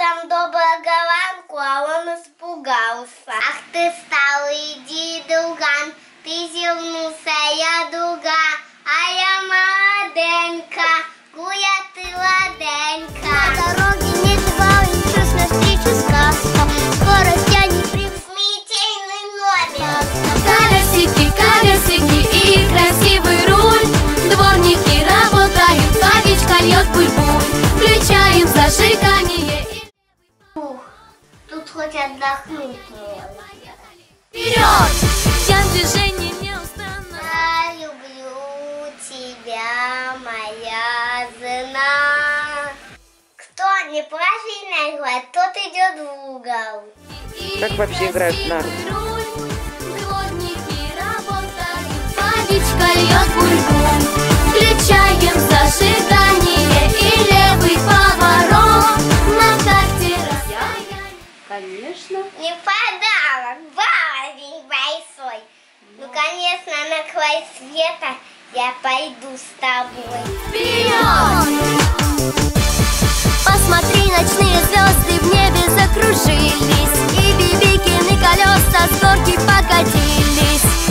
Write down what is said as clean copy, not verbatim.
там доброголанку, а он испугался. Ах ты стал, иди, друган, ты зевнулся, я друга, а я молоденька, гуя ты ладенька. На дороге не бывал, несусь навстречу сказка, скорость я не привык. Смятейный номер. Колесики, колесики и красивый руль, дворники работают, водичка льет буль-буль, включаем зажигание и... Ух, тут хоть отдохнуть можно. Вперед! Я в движении неустанно. Я люблю тебя, моя жена. Кто неправильно играет, тот идет в угол. Как вообще играют в нарды? Дворники работают, водичка льет буль-буль, включаем зажигание и левый поворот. На карте Конечно. Не подарок, баловень большой. Ну, конечно, на край света я пойду с тобой. Вперед! Посмотри, ночные звезды в небе закружились, и бибикины колеса с горки покатились.